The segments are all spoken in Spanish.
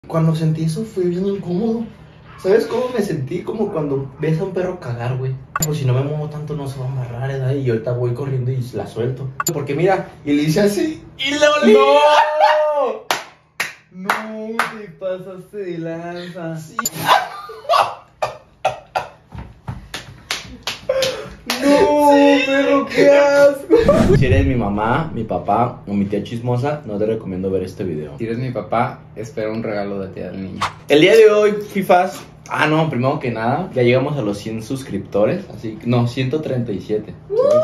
Cuando sentí eso fue bien incómodo. ¿Sabes cómo me sentí? Como cuando ves a un perro cagar, güey. Pues si no me muevo tanto no se va a amarrar, ¿verdad? Y ahorita voy corriendo y la suelto. Porque mira, y le hice así y le olí. ¡No! No, te pasaste de lanza. Sí. No, perro, qué asco. Si eres mi mamá, mi papá o mi tía chismosa, no te recomiendo ver este video. Si eres mi papá, espera un regalo de ti al niño. El día de hoy, FIFAs. No, primero que nada, ya llegamos a los 100 suscriptores. Así que, no, 137.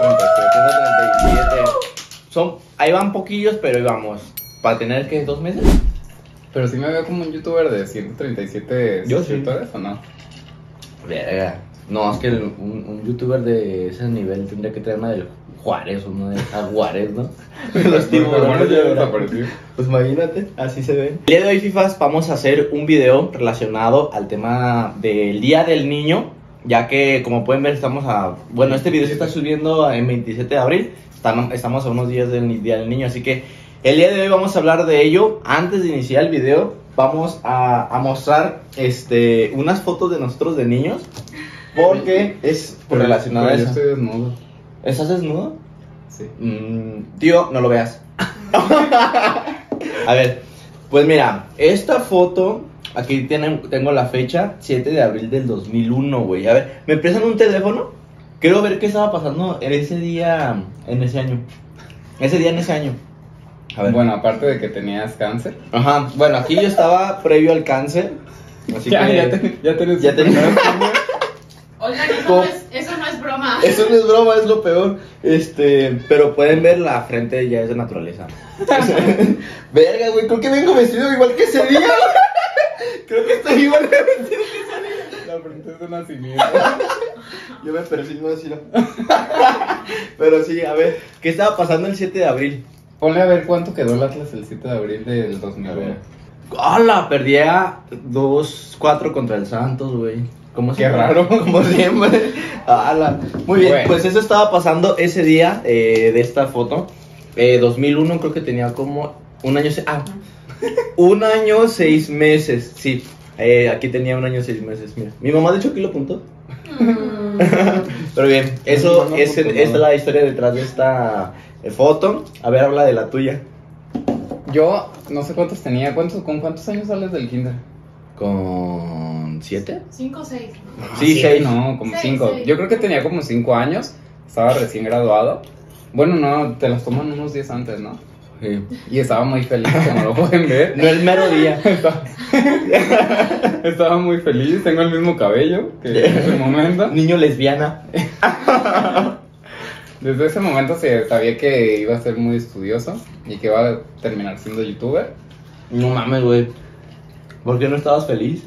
137. Ahí van poquillos, pero ahí vamos. Para tener que 2 meses. Pero sí me veo como un youtuber de 137 Yo suscriptores, ¿o no? Verga. No, es que un youtuber de ese nivel tendría que traer una del Juárez o una de Jaguares, ¿no? Los tiburones ya desaparecidos. Pues imagínate, así se ven. El día de hoy, FIFAs, vamos a hacer un video relacionado al tema del Día del Niño. Ya que, como pueden ver, estamos a... Bueno, este video se está subiendo en 27 de abril. Estamos a unos días del Día del Niño, así que el día de hoy vamos a hablar de ello. Antes de iniciar el video, vamos a mostrar unas fotos de nosotros de niños. Porque es relacionado a eso. Yo estoy desnudo. ¿Estás desnudo? Sí. Tío, no lo veas. A ver, pues mira, esta foto, aquí tengo la fecha, 7 de abril del 2001, güey. A ver, ¿me prestan un teléfono? Quiero ver qué estaba pasando en ese día, en ese año. En ese año. A ver. Bueno, aparte de que tenías cáncer. Ajá, bueno, aquí yo estaba previo al cáncer. Así que ya tenés. Oigan, eso no es broma. Eso no es broma, es lo peor. Pero pueden ver la frente ya es de naturaleza. Verga, güey, creo que vengo vestido igual que ese día. Creo que estoy igual de vestido que ese día. La frente es de nacimiento. Yo me persigno así, ¿no? Pero sí, a ver, ¿qué estaba pasando el 7 de abril? Ponle a ver cuánto quedó el Atlas el 7 de abril del 2001. ¡Hala! Perdía 2-4 contra el Santos, güey. Qué raro. Como siempre. ¡Hala! Muy bien, Bueno. pues eso estaba pasando ese día de esta foto. 2001 creo que tenía como un año... 1 año 6 meses, sí. Aquí tenía 1 año 6 meses, mira. Mi mamá de hecho aquí lo apuntó. Pero bien, eso No esa apuntó es nada. la historia detrás de esta foto. A ver, habla de la tuya. Yo no sé cuántos tenía. ¿Con cuántos años sales del kinder? ¿Con 7? 5 o 6. Sí, 6. No, como Seis, 5. seis. Yo creo que tenía como 5 años. Estaba recién graduado. Bueno, no, te las toman unos días antes, ¿no? Sí. Y estaba muy feliz, como lo pueden ver. No el mero día. Estaba muy feliz, tengo el mismo cabello que en ese momento. Niño lesbiana. Desde ese momento se sabía que iba a ser muy estudioso y que iba a terminar siendo youtuber. No mames, güey. ¿Por qué no estabas feliz?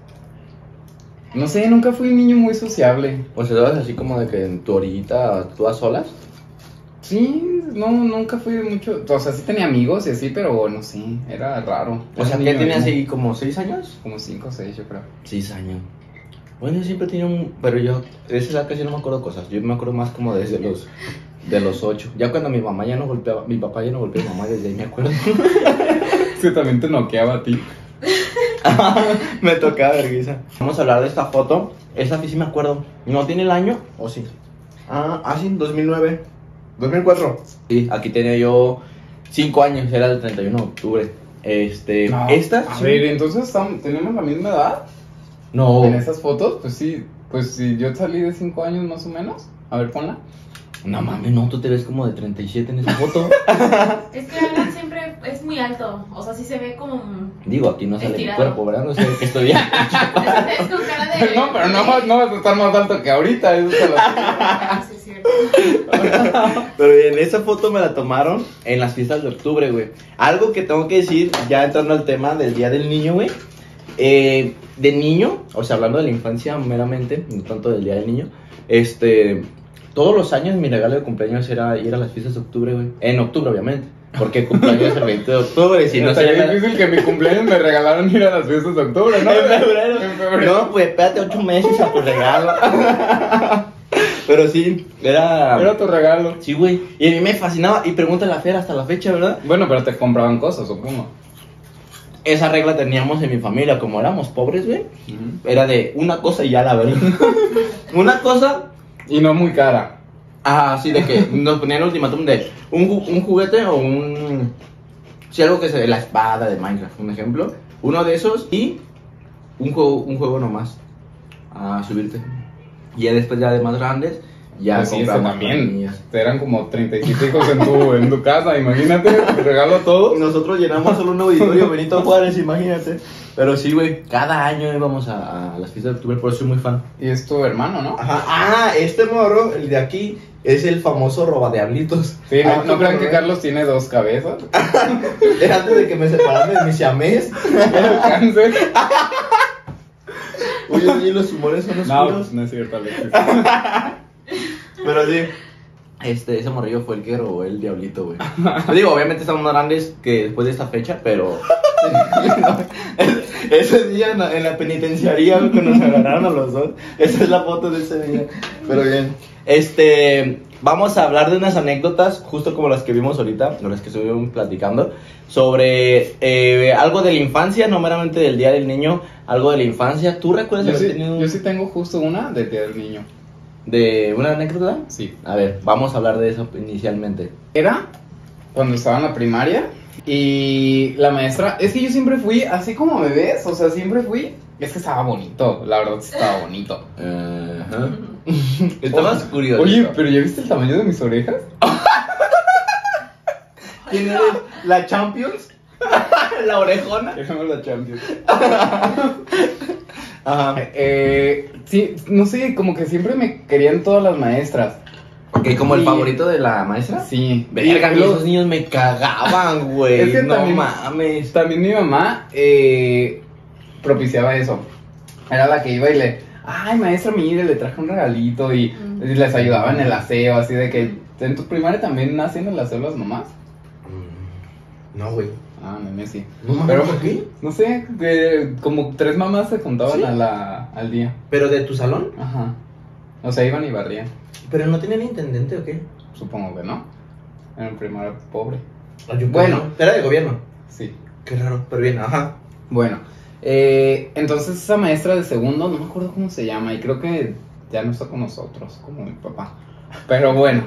No sé, nunca fui un niño muy sociable. O sea, estabas así como de que en tu orillita, tú a solas. Sí, no, nunca fui de mucho. O sea, sí tenía amigos y así, pero no sé, era raro. O sea, Era un ¿qué niño tenías emo. ahí como 6 años? Como 5 o 6, yo creo. 6 años. Bueno, yo siempre tenía pero yo, de esa edad casi no me acuerdo cosas. Yo me acuerdo más como desde los 8. Ya cuando mi mamá ya no golpeaba, mi papá ya no golpeaba a mi mamá, desde ahí me acuerdo. Sí, también te noqueaba a ti. Me tocaba vergüenza. Vamos a hablar de esta foto. Esta sí me acuerdo. ¿No tiene el año? ¿O sí? Sí, 2009. 2004. Sí, aquí tenía yo 5 años, era el 31 de octubre. No, ¿Esta? A sí. ver, entonces tenemos la misma edad. No. En esas fotos, pues sí. Pues sí, yo salí de 5 años más o menos. A ver, ponla. No mames, no, tú te ves como de 37 en esa foto. Es que Alan siempre es muy alto. O sea, sí se ve como. Digo, aquí no sale mi Estirado. cuerpo, ¿verdad? No sé que estoy bien. Es con cara de. No, pero no vas a estar más alto que ahorita. Eso te lo digo. Ah, sí, es cierto. Pero bien, esa foto me la tomaron en las fiestas de octubre, güey. Algo que tengo que decir, ya entrando al tema del Día del Niño, güey. De niño, o sea, hablando de la infancia meramente, no tanto del Día del Niño, todos los años mi regalo de cumpleaños era ir a las fiestas de octubre, güey. En octubre, obviamente. Porque cumpleaños el 20 de octubre, si no Estaría sería... difícil que mi cumpleaños me regalaron ir a las fiestas de octubre, ¿no? En febrero. En febrero. No, pues espérate 8 meses a tu regalo. Pero sí, Era tu regalo. Sí, güey. Y a mí me fascinaba. Y pregúntale a Fer hasta la fecha, ¿verdad? Bueno, pero te compraban cosas, supongo. esa regla teníamos en mi familia, como éramos pobres, güey. Ujú. Era de una cosa y ya la verdad. Una cosa, Y no muy cara. así de que nos ponían el ultimátum de un juguete o un... Sí, algo que se... La espada de Minecraft, un ejemplo. Uno de esos y un juego nomás. A subirte. Y ya después ya de más grandes, ya Pues sí, eso compramos también. planillas. Eran como 37 hijos en tu casa, imagínate, te regalo a todos. Nosotros llenamos solo un auditorio Benito Juárez, imagínate. Pero sí, güey, cada año íbamos a las fiestas de octubre, por eso soy muy fan. Y es tu hermano, ¿no? Ajá, este morro, el de aquí, es el famoso robadiablitos. Sí, Ay, no crean que cabrón. Carlos tiene 2 cabezas. Era antes de que me separaran de mi siamés. Tiene cáncer. Oye, oye, los humores son No, oscuros. no es cierto, Alexis. Pero sí. Ese morrillo fue el que robó el diablito, güey. Digo, obviamente estamos más grandes que después de esta fecha, pero... ese día en la penitenciaría, güey, cuando nos agarraron a los dos. Esa es la foto de ese día. Pero bien. Vamos a hablar de unas anécdotas, justo como las que vimos ahorita, o las que estuvimos platicando, sobre algo de la infancia, no meramente del Día del Niño, algo de la infancia. ¿Tú recuerdas haber tenido Yo sí tengo justo una de Día del Niño. de una anécdota? Sí. A ver, vamos a hablar de eso inicialmente. Era cuando estaba en la primaria y la maestra, es que yo siempre fui así como bebés, o sea, siempre fui, es que estaba bonito, la verdad estaba bonito. Ajá. Estabas curioso. Oye, pero ¿ya viste el tamaño de mis orejas? ¿Quién eres? ¿La Champions? ¿La orejona? Déjame la Champions. Ajá. Sí, no sé, como que siempre me querían todas las maestras. Ok, como el Sí. favorito de la maestra. Sí. Verga, Y luego- esos niños me cagaban, güey. Es que no también- mames. También mi mamá propiciaba eso. Era la que iba y ay maestra, mire, le traje un regalito y les ayudaba en el aseo, así de que en tu primaria también hacían el aseo las mamás. No, güey. Ah, meme sí. No mames, Pero ¿por qué? no sé, como 3 mamás se juntaban ¿Sí? al día. ¿Pero de tu salón? Ajá. O sea, iban y barrían. ¿Pero no tenían intendente o qué? Supongo que no. Era un primaria pobre. Bueno. Era de gobierno. Sí. Qué raro, pero bien, ajá. Bueno, entonces esa maestra de segundo, no me acuerdo cómo se llama, y creo que ya no está con nosotros, como mi papá. Pero bueno,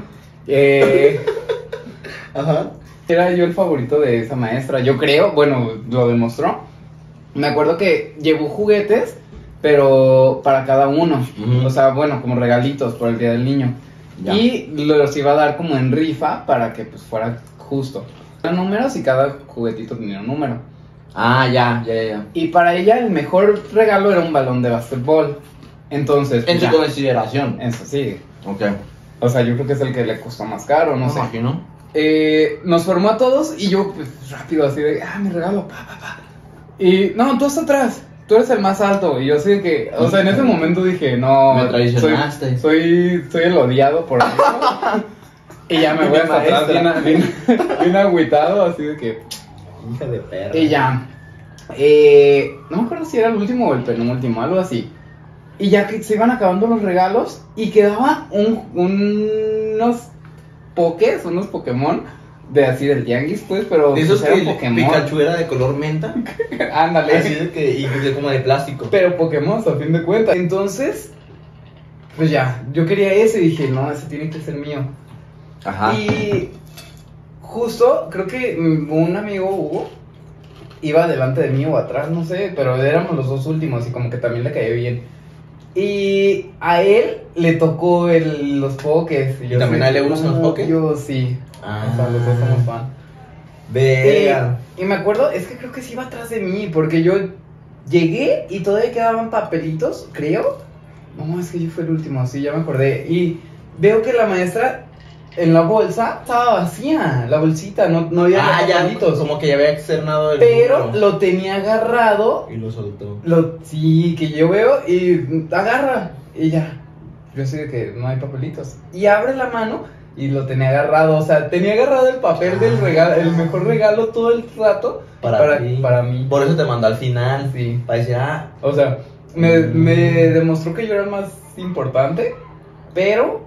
Ajá. era yo el favorito de esa maestra, yo creo, bueno, lo demostró. Me acuerdo que llevó juguetes, pero para cada uno, Ujú. o sea, bueno, como regalitos por el Día del Niño. Ya. Y los iba a dar como en rifa para que pues fuera justo. Eran números y cada juguetito tenía un número. Ah, ya. Y para ella el mejor regalo era un balón de básquetbol. Entonces, En pues, su ya, consideración. eso sí. Ok. O sea, yo creo que es el que le costó más caro, no Me sé. imagino. Nos formó a todos y yo, pues, rápido, así de, mi regalo, pa. Y, no, tú estás atrás, tú eres el más alto. Y yo así de que, o sea, en ese momento dije, no. Me traicionaste. Soy el odiado por eso. Y ya me voy hasta atrás, bien agüitado, así de que. Hija de perra. Y ya, no me acuerdo si era el último o el penúltimo, algo así. Y ya que se iban acabando los regalos y quedaba unos unos Pokémon de así del tianguis, pues, pero De esos pues, eran que Pokémon. Pikachu era de color menta. Ándale. Así de que, y de como de plástico. Pero Pokémon, a fin de cuentas. Entonces, pues ya, yo quería ese y dije, no, ese tiene que ser mío. Ajá. Y justo, creo que un amigo Hugo iba delante de mí o atrás, no sé, pero éramos los dos últimos y como que también le caía bien. Y a él le tocó los pokés. ¿Y también a él le gustan los pokés? Yo sí. Ah. O sea, los dos somos fan. Verga. Y me acuerdo, es que creo que sí iba atrás de mí, porque yo llegué y todavía quedaban papelitos, creo. No, es que yo fui el último, sí, ya me acordé. Y veo que la maestra en la bolsa estaba vacía, la bolsita, no había Ya, papelitos. como que ya había externado el Pero número. lo tenía agarrado. Y lo soltó. Sí, que yo veo y agarra. Y ya. Yo sé que no hay papelitos. Y abre la mano y lo tenía agarrado. O sea, tenía agarrado el papel del regalo, el mejor regalo todo el rato. Para ti. Para mí. Por eso te mandó al final. Sí. Para decir, O sea, me demostró que yo era el más importante. Pero.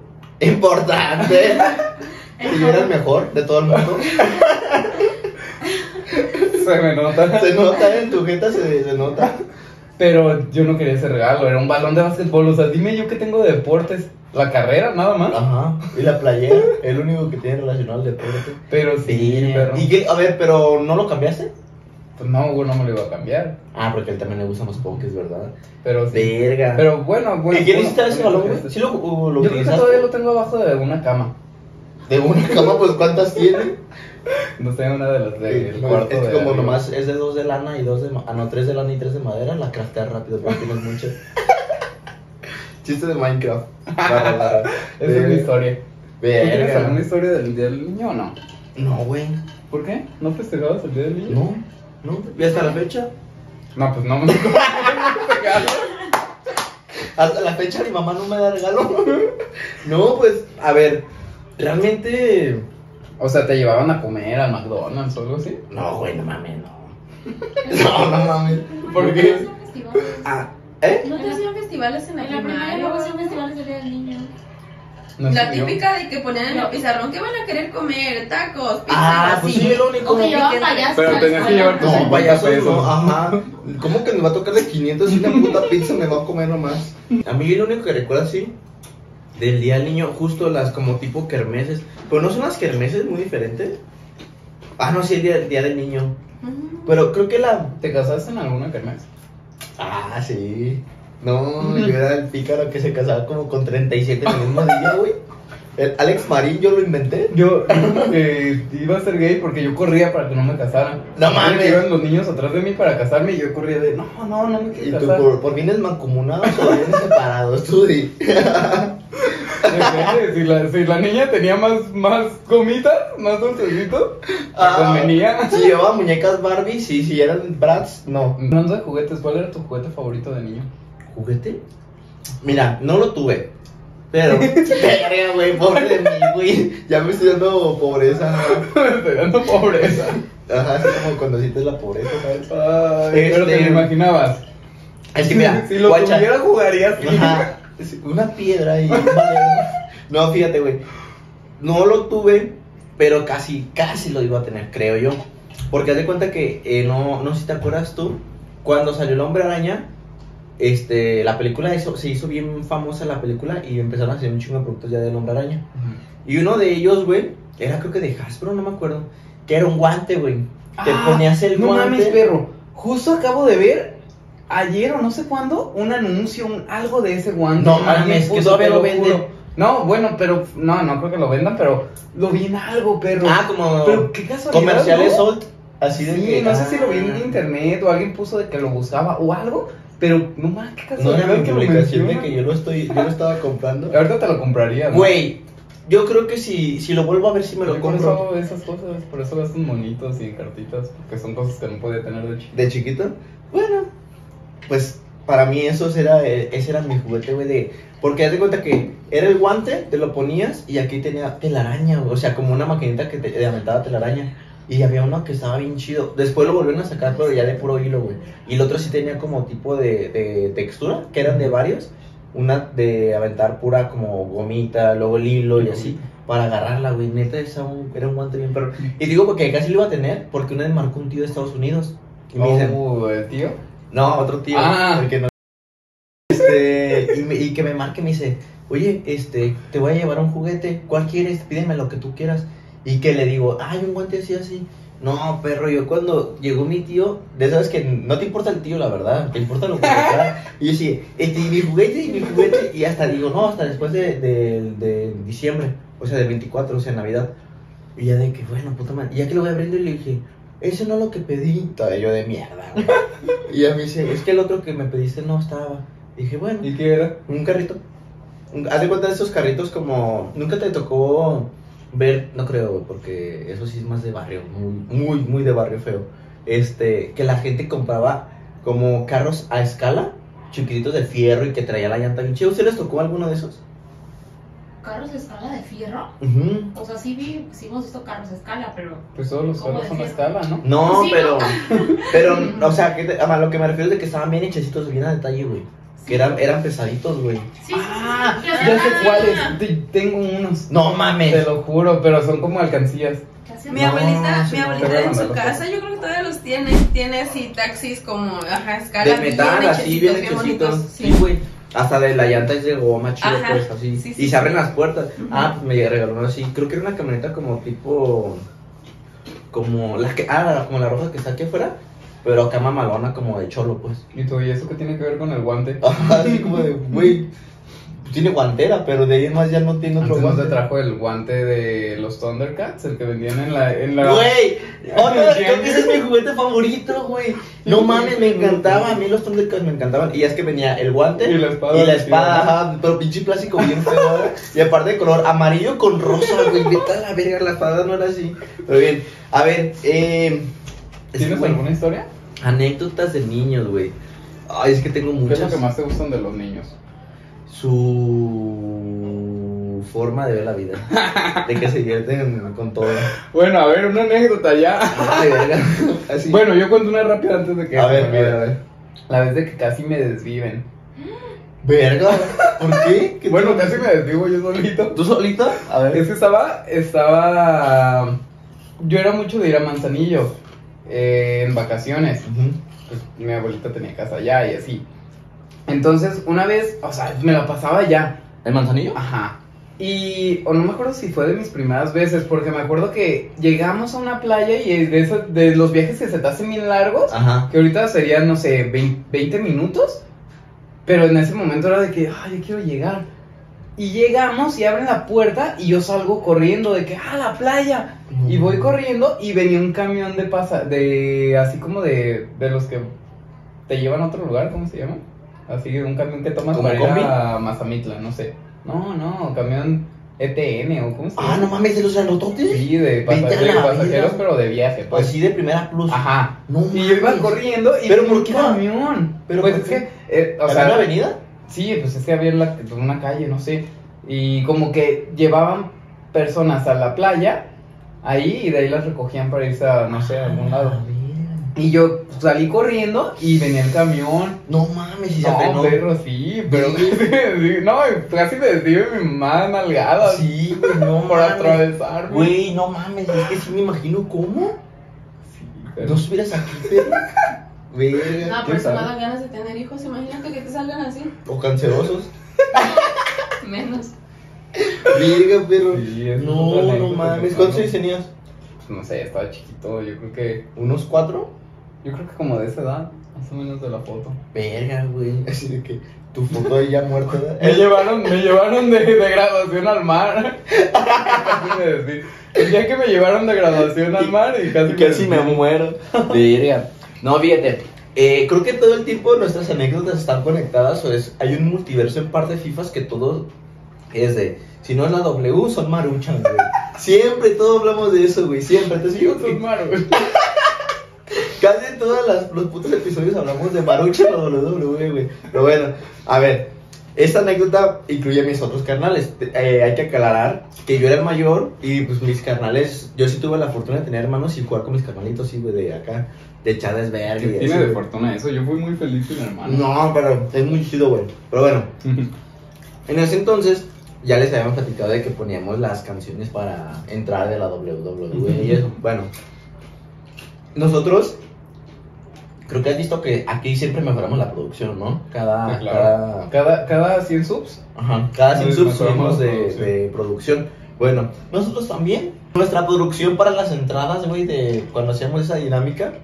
importante. Y yo era el mejor de todo el mundo. Se me nota. Se nota, en tu jeta se nota. Pero yo no quería ese regalo, era un balón de básquetbol. O sea, dime yo que tengo de deportes. La carrera, nada más. Ajá. Y la playera, el único que tiene relacionado al deporte. Pero sí, perro. ¿Y qué? A ver, pero ¿no lo cambiaste? Pues no, güey, no me lo iba a cambiar. Ah, porque él también le gustan los pokés, ¿verdad? Pero sí. Verga. Pero bueno. ¿Y quién hiciste ese balón, güey? ¿Sí lo Yo creo que utilizaste? todavía lo tengo abajo de una cama. De una cama, pues ¿cuántas tiene? No sé, una de las del No, cuarto. es de como arriba. nomás es de 2 de lana y 2 de... no, 3 de lana y 3 de madera. La crafteas rápido porque tienes muchas. Chiste de Minecraft. Esa es mi historia. ¿Tú tienes alguna Verga. historia del Día del Niño o no? No, güey. ¿Por qué? ¿No festejabas el Día del Niño? No. ¿Y hasta la fecha? No, pues no me regalo. Hasta la fecha mi mamá no me da regalo. No, pues, a ver, realmente... O sea, ¿te llevaban a comer al McDonald's o algo así? No, güey, no mames, no. No mames. ¿Por ¿No qué? te hacían festivales? Ah, ¿eh? ¿No te hacían festivales en la En la primaria primaria? luego o hacían algo? festivales del Día del Niño. No La sé yo. típica de que ponían en el pizarrón que van a querer comer tacos, pizza, Ah, pues así. sí, lo único. O que llevaban piquen. payasos. Pero a la tenías que escuela. llevar tus No, 50 payasos pesos. no, ajá. ¿Cómo que me va a tocar de 500 y una puta pizza me va a comer nomás? A mí lo único que recuerdo así del Día del Niño, justo las como tipo kermeses. Pero no son las kermeses muy diferentes. Ah, no, sí, el día del Niño. Pero creo que la... ¿Te casaste en alguna kermés? Ah, sí. No, yo era el pícaro que se casaba como con 37 en el mismo día, güey. El Alex Marín, yo lo inventé. Yo como que iba a ser gay porque yo corría para que no me casaran. No mames. Iban los niños atrás de mí para casarme y yo corría de, no me ¿Y quiero tú casar. por vienes mancomunados o vienes separados? Tú di. Depende, si la niña tenía más gomitas, más dulcecito, Ah, convenía. Si llevaba muñecas Barbie, sí, si eran Bratz, no. Hablando de juguetes, ¿cuál era tu juguete favorito de niño? ¿Juguete? Mira, no lo tuve. Pero, verga, güey, pobre de mí, güey. Ya me estoy dando pobreza, ¿no? Estoy dando pobreza. Ajá, así como cuando sientes la pobreza, ¿sabes? Ay, pero te lo imaginabas. Es que mira, si lo guacha. tuviera jugarías. Ajá, una piedra y un balón. No, fíjate, güey. No lo tuve, pero casi lo iba a tener, creo yo. Porque haz de cuenta que, no sé si te acuerdas tú, cuando salió el Hombre Araña, la película se hizo bien famosa la película y empezaron a hacer un chingo de productos ya del Hombre Araña. Y uno de ellos, güey, era creo que de Hasbro, no me acuerdo, que era un guante, güey. Te ponías el no guante. mames, perro. Justo acabo de ver ayer o no sé cuándo un anuncio, algo de ese guante. No Alguien mames, que puso, todavía te lo venden. juro. No, bueno, pero no creo que lo vendan, pero lo vi en algo, perro. Ah, como Pero qué casualidad, comerciales ¿no? Salt. Así de Sí, que. no sé si lo vi en internet o alguien puso de que lo buscaba o algo, pero no mames, qué No casualidad. era mi que lo publicación de menciona. que yo lo estaba comprando. Ahorita te lo compraría, ¿no? Güey, yo creo que si lo vuelvo a ver, si me lo Yo por eso compro. hago esas cosas, por eso gasto en monitos y en cartitas, porque son cosas que no podía tener de chico. ¿De chiquito? Bueno, pues para mí ese era mi juguete, güey, porque haz de cuenta que era el guante, te lo ponías y aquí tenía telaraña, güey, o sea, como una maquinita que te aventaba telaraña. Y había uno que estaba bien chido. Después lo volvieron a sacar, pero ya de puro hilo, güey. Y el otro sí tenía como tipo de textura, que eran de varios. Una de aventar pura como gomita, luego el hilo y así, para agarrarla, güey. Neta, era un guante bien perro. Y digo porque casi lo iba a tener, porque una vez marcó un tío de Estados Unidos. Y me dicen, ¿el tío? no, otro tío. Ah. El que no. Y que me marque y me dice, oye, te voy a llevar un juguete, ¿cuál quieres? Pídeme lo que tú quieras. Y que le digo, ay, un guante así. No, perro, yo cuando llegó mi tío, de sabes que no te importa el tío, la verdad, te importa lo que te trae. Y yo sí, y mi juguete, y hasta digo, no, hasta después de diciembre, o sea, del 24, o sea, Navidad. Y ya de que, bueno, puta madre, y ya que lo voy abriendo y le dije, ese no es lo que pedí. Todavía yo de mierda, güey. Y ya me dice, es que el otro que me pediste no estaba. Dije, bueno, ¿Y qué era? un carrito. Haz de cuenta de esos carritos como, nunca te tocó ver, no creo, güey, porque eso sí es más de barrio, muy de barrio feo. Que la gente compraba como carros a escala, chiquititos de fierro y que traía la llanta bien chida. ¿Usted les tocó alguno de esos? ¿Carros a escala de fierro? Ujú. O sea, sí hemos visto carros a escala, pero... Pues todos los ¿Cómo carros son a decirlo? escala, ¿no? No, Sí, pero, o sea, a lo que me refiero es de que estaban bien hechecitos, bien a detalle, güey. Que eran pesaditos, güey. Sí, Ah, sí, ya sé cuáles. Tengo unos. No mames. Te lo juro, pero son como alcancías. Ya estación. Mi No, abuelita, sí, mi no, abuelita te voy a en su mandar casa, yo creo que todavía los tiene así taxis como, escalas De metal, así bien hechecitos. bonitos. Sí, güey. Hasta de la llanta es de goma, chido, Ajá, pues, así. sí, sí, Y se abren sí. las puertas. Ujú. Ah, pues me regaló una así. Creo que era una camioneta como tipo. Como la que. Ah, como la roja que está aquí afuera. Pero acá mamalona, como de cholo, pues. ¿Y tú, y eso qué tiene que ver con el guante? Así como de, güey. Tiene guantera, pero de ahí en más ya no tiene otro Antes no te guante. trajo el guante de los Thundercats, el que vendían en la... Güey, creo que ese es mi juguete favorito, güey. No mames, me encantaba. A mí los Thundercats me encantaban. Y ya es que venía el guante Y la espada. y la espada, ajá, pero pinche plástico bien feo. Y aparte de color amarillo con rosa, güey. Vete a la verga, la espada no era así. Pero bien, a ver, ¿Tienes güey, alguna historia? anécdotas de niños, güey. Ay, es que tengo ¿Qué es lo muchas. que más te gustan de los niños? Su forma de ver la vida. De que se divierten con todo. Bueno, a ver, una anécdota ya. Ay, verga. Así. Bueno, yo cuento una rápida antes de que... a se ver, me olvide. a ver. La vez de que casi me desviven. Verga, ¿por qué? ¿Qué Bueno, te- casi me desvivo yo solito. ¿Tú solito? A ver. Es que estaba... Yo era mucho de ir a Manzanillo en vacaciones. Ujú. Pues mi abuelita tenía casa allá y así. Entonces, una vez, o sea, me la pasaba allá. ¿El manzanillo? Ajá. O no me acuerdo si fue de mis primeras veces, porque me acuerdo que llegamos a una playa y de los viajes que se te hacen bien largos, Ajá. que ahorita serían, no sé, 20 minutos, pero en ese momento era de que, ay, yo quiero llegar. Y llegamos y abren la puerta y yo salgo corriendo de que, la playa. Y voy corriendo y venía un camión así como de los que te llevan a otro lugar, ¿cómo se llama? Así, un camión que tomas ¿Como para combi? ir a Mazamitla, no sé. No, camión ETN o ¿cómo se llama? Ah, no mames, ¿de los grandototes? Sí, de Vete a la pasajeros, vida. pero de viaje, pues. Así de primera plus. Ajá. No Y yo iba mames. corriendo y ¿Pero venía por un qué? camión. ¿Pero pues por es qué? que, o ¿En sea, una avenida? sí, pues es que había una calle, no sé. Y como que llevaban personas a la playa ahí y de ahí las recogían para irse a, no sé, a algún lado. Y yo salí corriendo y venía el camión. No mames, y se No, frenó. perro, sí, pero sí, no, casi me desvive mi mamá nalgada. Sí, güey, no por mames. atravesarme. Güey, no mames, es que sí me imagino cómo. Sí, pero- ¿No estuvieras aquí, perro? Verga. No, ¿quién pero si sabe? no dan ganas de tener hijos, imagínate que te salgan así. O cancerosos. Menos. Verga, perro. Sí, es No, otra no anécdota mames. que ¿Cuántos tengo. años tenías? Pues no sé, estaba chiquito, yo creo ¿Unos 4? que como de esa edad, más o menos de la foto. Verga, güey. Así de que tu foto ahí ya muerta. Me llevaron de graduación al mar. Casi me desví. El día que me llevaron de graduación al mar y casi me muero. Verga. No, fíjate. Creo que todo el tiempo nuestras anécdotas están conectadas. Hay un multiverso en par de FIFAs que todo es de. Si no es la W, son Maruchan, güey. Siempre todos hablamos de eso, güey. Siempre. Entonces, Sí, digo son que maros. casi en todos los putos episodios hablamos de Maruchan o W, güey. Pero bueno, a ver. Esta anécdota incluye a mis otros carnales. Hay que aclarar que yo era el mayor y pues mis carnales. Yo sí tuve la fortuna de tener hermanos y jugar con mis carnalitos, sí, güey, de acá. De echar verga y Tiene eso, de güey. fortuna eso, yo fui muy feliz sin hermano. No, pero es muy chido, güey. Pero bueno, en ese entonces ya les habíamos platicado de que poníamos las canciones para entrar de la WWE y eso. Bueno, nosotros creo que has visto que aquí siempre mejoramos la producción, ¿no? Ah, claro. Cada 100 subs. Cada 100 Pues subs mejoramos subimos la de producción. producción. Bueno, nosotros también. Nuestra producción para las entradas, güey, de cuando hacíamos esa dinámica,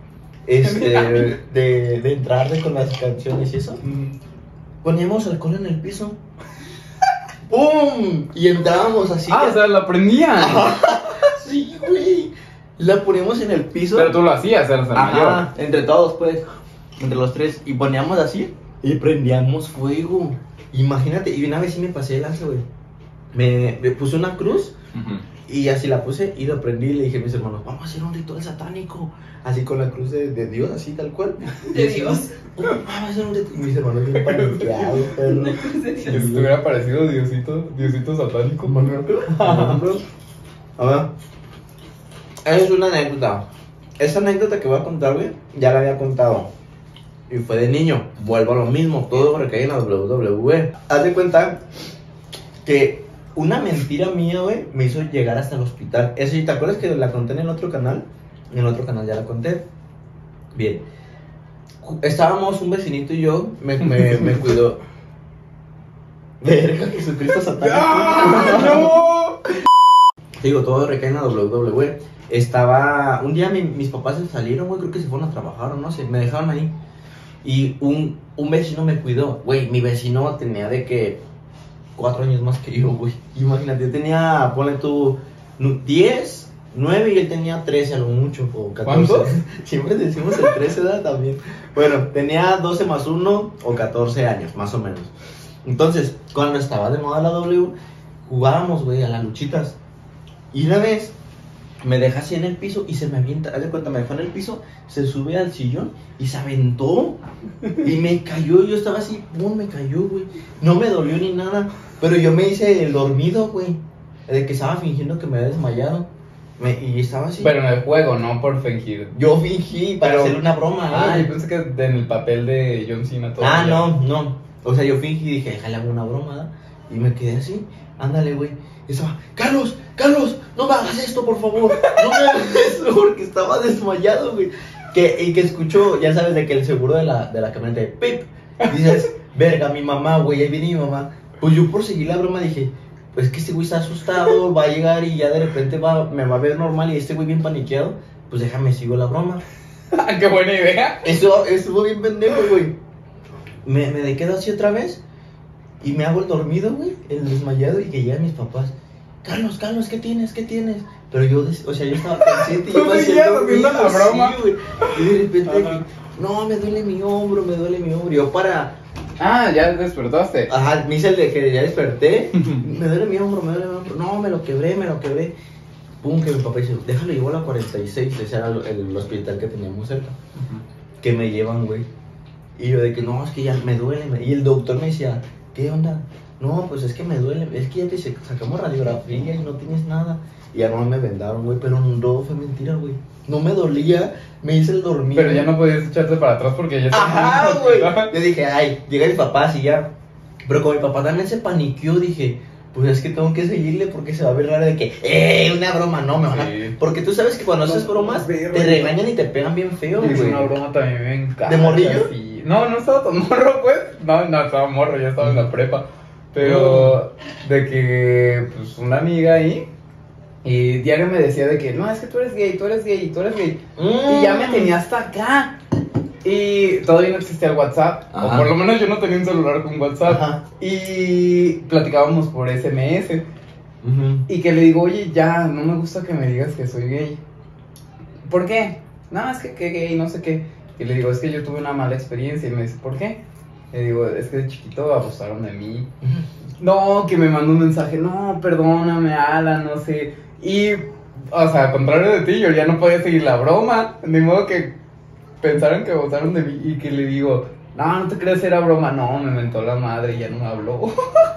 de entrar con las canciones y eso. Poníamos alcohol en el piso. ¡Pum! Y entrábamos así. O sea, la prendían. Sí, güey. La poníamos en el piso. Pero tú lo hacías, eras el mayor. Ajá, entre todos, pues. Entre los tres. Y poníamos así. Y prendíamos fuego. Imagínate. Y una vez sí me pasé de lanza, güey. Me puse una cruz. Ujú. Y así la puse y lo prendí y le dije a mis hermanos, vamos a hacer un ritual satánico. Así con la cruz de Dios, así tal cual. De Dios. Vamos a hacer un ritual. Y mis hermanos bien paniqueados, perro. Que si te hubiera parecido Diosito satánico. A ver. Es una anécdota. Esa anécdota que voy a contar, güey, ya la había contado. Y fue de niño. Vuelvo a lo mismo. Todo recae en la WWE. Haz de cuenta que una mentira mía, güey, me hizo llegar hasta el hospital. Eso, ¿y te acuerdas que la conté en el otro canal? En el otro canal ya la conté. Bien. Estábamos un vecinito y yo, me cuidó. Verga, Jesucristo satánico. ¡No! Digo, todo recae en la WWE. Estaba, un día mis papás se salieron, güey, creo que se fueron a trabajar o no sé, me dejaron ahí. Y un vecino me cuidó, güey, mi vecino tenía de que 4 años más que yo, güey. Imagínate, yo tenía, ponle tú, 10, 9 y él tenía 13 a lo mucho, o 14. ¿Cuántos? Siempre decimos el 13, ¿verdad? También. Bueno, tenía 12 más 1 o 14 años, más o menos. Entonces, cuando estaba de moda la W, jugábamos, güey, a las luchitas. Y una vez me deja así en el piso y se me avienta, haz de cuenta, me dejó en el piso, se sube al sillón y se aventó y me cayó, yo estaba así, pum, me cayó, güey. No me dolió ni nada, pero yo me hice el dormido, güey, de que estaba fingiendo que me había desmayado. Y estaba así. Pero en el juego, no por fingir. Yo fingí para hacer una broma, Ah, güey. yo pensé que en el papel de John Cena todo. Ah, no. O sea, yo fingí y dije, déjale hago una broma, ¿verdad? Y me quedé así, ándale, güey. Y estaba, Carlos, no me hagas esto, por favor. No me hagas esto, porque estaba desmayado, güey. Y que escuchó, ya sabes, de que el seguro de la camioneta de pip. Dices, verga, mi mamá, güey, ahí viene mi mamá. Pues yo por seguir la broma dije, pues que este güey está asustado, va a llegar y ya de repente me va a ver normal y este güey bien paniqueado. Pues déjame, sigo la broma. ¡Qué buena idea! Eso estuvo bien pendejo, güey. Me quedo así otra vez y me hago el dormido, güey, el desmayado, y que llegan mis papás. Carlos, ¿qué tienes? Pero yo, o sea, yo estaba consciente y yo seguías haciendo la broma. Sí, güey. Y de repente, no, me duele mi hombro. Y yo Ah, ya despertaste. ajá, me hice el de que ya desperté. me duele mi hombro. No, me lo quebré. Pum, que mi papá dice, déjalo, llevo a la 46, ese era el hospital que teníamos cerca. Que me llevan, güey. Y yo de que no, es que ya me duele. Y el doctor me decía, ¿qué onda? No, pues es que me duele. Es que ya te sacamos radiografía y no tienes nada. Y ya no me vendaron, güey. Pero no, fue mentira, güey. No me dolía. Me hice el dormido. Pero ya no podías echarte para atrás porque ya estaba. Ajá, güey. Yo dije, ay, llega mi papá así ya. Pero como mi papá también se paniqueó, dije, pues es que tengo que seguirle porque se va a ver raro de que, una broma, no, me van a... Sí. Porque tú sabes que cuando haces bromas, te regañan y te pegan bien feo, Hice güey. una broma también me encanta. ¿De morrillo? Sí. No estaba tan morro, pues. No, estaba morro, ya estaba en la prepa. Pero de que, pues, una amiga ahí, y diario me decía de que, no, es que tú eres gay. Y ya me tenía hasta acá. Y todavía no existía el WhatsApp. Ajá. O por lo menos yo no tenía un celular con WhatsApp. Ajá. Y platicábamos por SMS. Y que le digo, oye, ya, no me gusta que me digas que soy gay. ¿Por qué? No, es que gay, no sé qué. Y le digo, es que yo tuve una mala experiencia. Y me dice, ¿por qué? Le digo, es que de chiquito abusaron de mí. No, que me mandó un mensaje, no, perdóname, Alan, no sé. Y, o sea, al contrario de ti, yo ya no podía seguir la broma. De modo que pensaron que abusaron de mí. Y que le digo, no te creas, era broma. No, me mentó la madre y ya no me habló.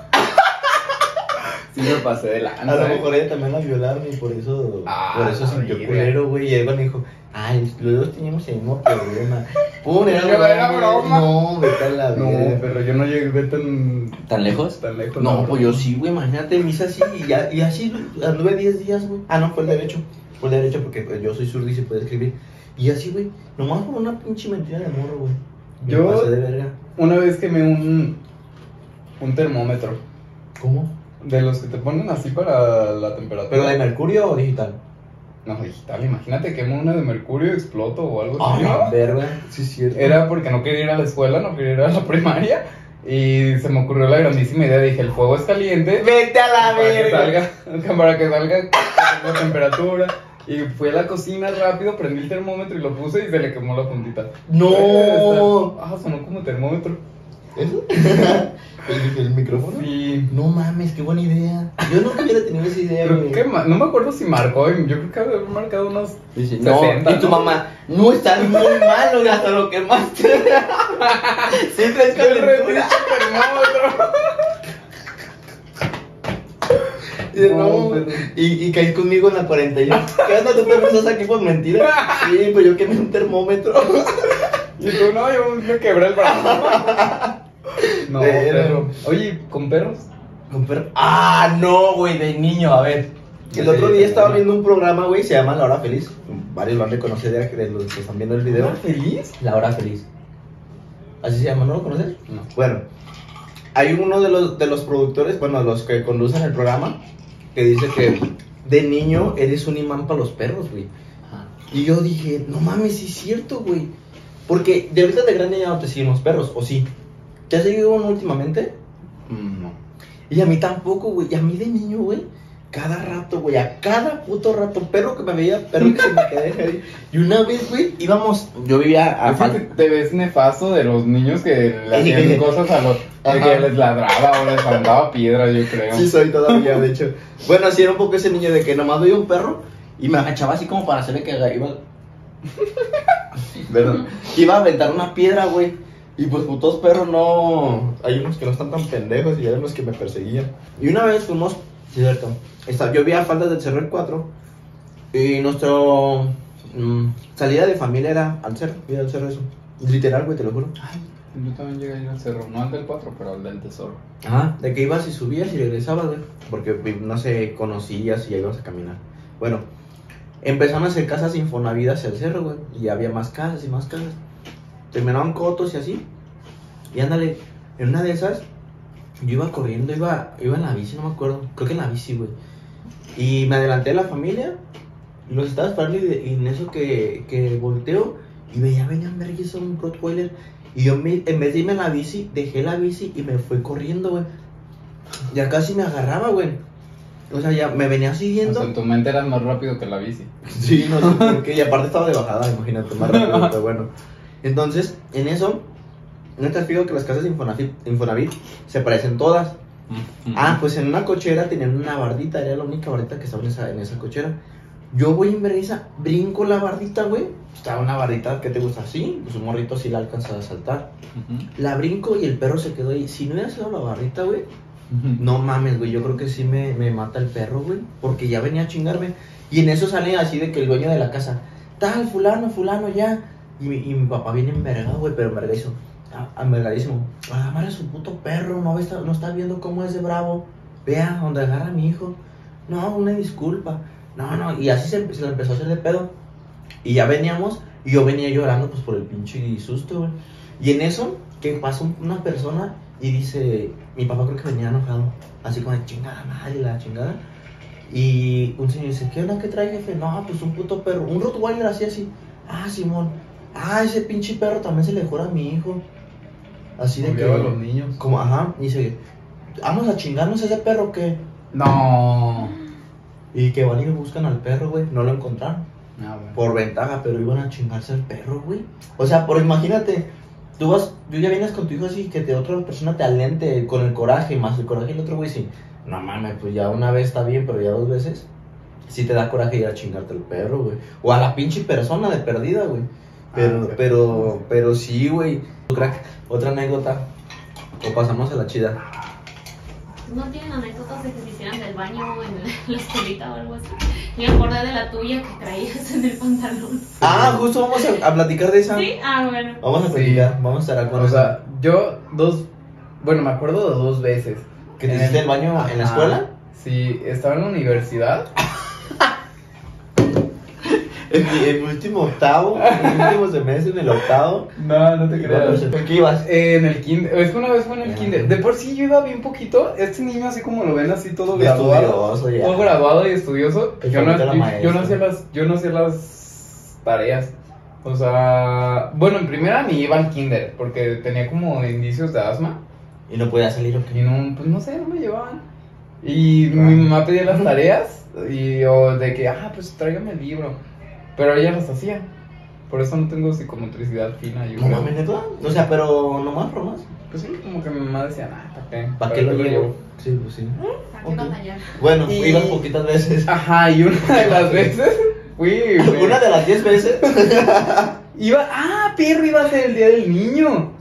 Sí me pasé de lanza. A lo mejor ella también la violaron y por eso sintió horrible. culero, güey. Y Evan dijo, ay, los dos teníamos el mismo problema. Pum, Era broma. No, vete a la No, verga. pero yo no llegué ¿Tan lejos? tan lejos. No, pues yo sí, güey, imagínate, me hice así y así anduve 10 días, güey. Ah, no, fue el derecho porque pues, yo soy zurdo y se puede escribir. Y así, güey, nomás por una pinche mentira de morro, güey. Me Yo- pasé de verga. Una vez quemé un termómetro. ¿Cómo? De los que te ponen así para la temperatura. ¿Pero de mercurio o digital? No, digital, imagínate, quemo una de mercurio, exploto o algo Ah, así. no, verga, sí es cierto. Era porque no quería ir a la escuela, no quería ir a la primaria. Y se me ocurrió la grandísima idea, dije, el fuego es caliente. Vete a la Para que salga la temperatura. Y fui a la cocina rápido, prendí el termómetro y lo puse y se le quemó la puntita. No. Sonó como termómetro. ¿Eso? ¿El micrófono? Sí. No mames, qué buena idea. Yo nunca hubiera tenido esa idea, Creo güey. que no me acuerdo si marcó, yo creo que había marcado unos Dice, 60, no, y tu ¿no? mamá, no, está muy malo, güey, hasta lo quemaste. Siempre es ¡Qué calentura. revista termómetro! Dice, No, no, pero- y caes conmigo en la 41. ¿Qué onda? ¿Tú también estás aquí por mentira? Sí, pues yo quemé un termómetro. Y tú, no, yo me quebré el brazo. No, Pero- pero... Oye, ¿con perros? Con perro. Ah, no, güey, de niño, a ver. El otro día estaba viendo un programa, güey, se llama La Hora Feliz. Varios lo han reconocido de los que están viendo el video. ¿La Hora Feliz? La Hora Feliz. Así se llama, ¿no lo conoces? No. Bueno, hay uno de los productores, bueno, los que conducen el programa, que dice que de niño eres un imán para los perros, güey. Y yo dije, no mames, sí es cierto, güey. Porque de ahorita de grande ya no te siguen los perros, ¿o sí? ¿Te has seguido uno últimamente? No. Y a mí tampoco, güey. Y a mí de niño, güey, cada rato, güey, a cada puto rato, perro que me veía, perro que se me quedé ahí. Y una vez, güey, íbamos, yo vivía a Te ves nefasto de los niños que le hacían cosas a los... De que les ladraba o les mandaba piedras, yo creo. Sí, soy todavía, de hecho. Bueno, así era un poco ese niño de que nomás veía un perro y me agachaba así como para hacerle que iba... Perdón. Iba a aventar una piedra, güey. Y pues putos perros no... Hay unos que no están tan pendejos y hay unos que me perseguían. Y una vez fuimos... Sí, cierto. Yo vivía a faldas del Cerro el 4 y nuestro... salida de familia era al cerro. Ir al cerro eso. Literal, güey, te lo juro. Ay, yo también llegué a ir al cerro. No al del 4, pero al del tesoro. Ajá, de que ibas y subías y regresabas, güey. Porque no se conocías y ya ibas a caminar. Bueno, empezaron a hacer casas Infonavit hacia el cerro, güey. Y había más casas y más casas. Terminaban cotos y así. Y ándale, en una de esas, yo iba corriendo, iba en la bici, no me acuerdo. Creo que en la bici, güey. Y me adelanté a la familia. Y los estaba esperando y en eso que volteo. Y venían vergüenza un Rottweiler. Y yo en vez de irme en la bici, dejé la bici y me fui corriendo, güey. Ya casi me agarraba, güey. O sea, ya me venía siguiendo. O sea, en tu mente eras más rápido que la bici. Sí, no sé por qué. Y aparte estaba de bajada, imagínate, más rápido, pero bueno. Entonces, en eso, ¿no te has fijado que las casas de Infonavit se parecen todas? Ah, pues en una cochera tenían una bardita, era la única bardita que estaba en esa cochera. Yo voy en vergüenza, brinco la bardita, güey. Estaba una bardita que te gusta así, pues un morrito así la alcanza a saltar. La brinco y el perro se quedó ahí. Si no hubiera sido la bardita, güey, no mames, güey, yo creo que sí me mata el perro, güey. Porque ya venía a chingarme. Y en eso sale así de que el dueño de la casa, tal, fulano, ya. Y mi papá viene envergado, güey, pero envergadísimo. Amarra su puto perro, no está viendo cómo es de bravo. Vea, donde agarra a mi hijo. No, una disculpa. No, y así se le empezó a hacer de pedo. Y ya veníamos, y yo venía llorando pues por el pinche susto, güey. Y en eso, que pasó una persona y dice, mi papá creo que venía enojado, así como de chingada madre, la chingada. Y un señor dice, ¿qué onda que trae, jefe? No, pues un puto perro, un Rottweiler así. Ah, Simón, ese pinche perro también se le jura a mi hijo. Así de que... a los niños. Como, ajá, y dice, vamos a chingarnos ese perro, ¿qué? No. Y que van y buscan al perro, güey, no lo encontraron. Ah, bueno. Por ventaja, pero iban a chingarse al perro, güey. O sea, imagínate, tú ya vienes con tu hijo así, que otra persona te alente con el coraje, más el coraje del otro güey, sí. No mames, pues ya una vez está bien, pero ya 2 veces, sí te da coraje ir a chingarte al perro, güey. O a la pinche persona de perdida, güey. Pero sí, güey. Crack, otra anécdota. O pasamos a la chida. ¿No tienen anécdotas de que se hicieran del baño en la escuelita o algo así? Me acordé de la tuya que traías en el pantalón. Ah, justo vamos a platicar de esa. ¿Sí? Ah, bueno. Vamos a platicar, vamos a estar con O sea, yo me acuerdo de 2 veces. ¿Que te hiciste el baño en la escuela? Sí, estaba en la universidad. En mi último octavo, en mi último semestre, en el octavo. No te creas. ¿En qué ibas? En el kinder, es que una vez fue en el kinder. De por sí yo iba bien poquito. Este niño así como lo ven así todo graduado. Todo graduado y estudioso. Yo no hacía las tareas. O sea, bueno, en primera ni iba al kinder porque tenía como indicios de asma. ¿Y no podía salir o qué? Y no, pues no sé, no me llevaban. Y mi mamá pedía las tareas o de que, pues tráigame el libro. Pero ella las hacía. Por eso no tengo psicomotricidad fina. Yo No mames, ¿neta? O sea, pero nomás. Pues sí, como que mi mamá decía, ¿para qué? ¿Para qué lo llevo? Sí, pues sí. ¿Para qué batallar? Bueno, ibas poquitas veces. Ajá, y una de las veces fui. ¿Una de las 10 veces? Perro, iba a ser el día del niño.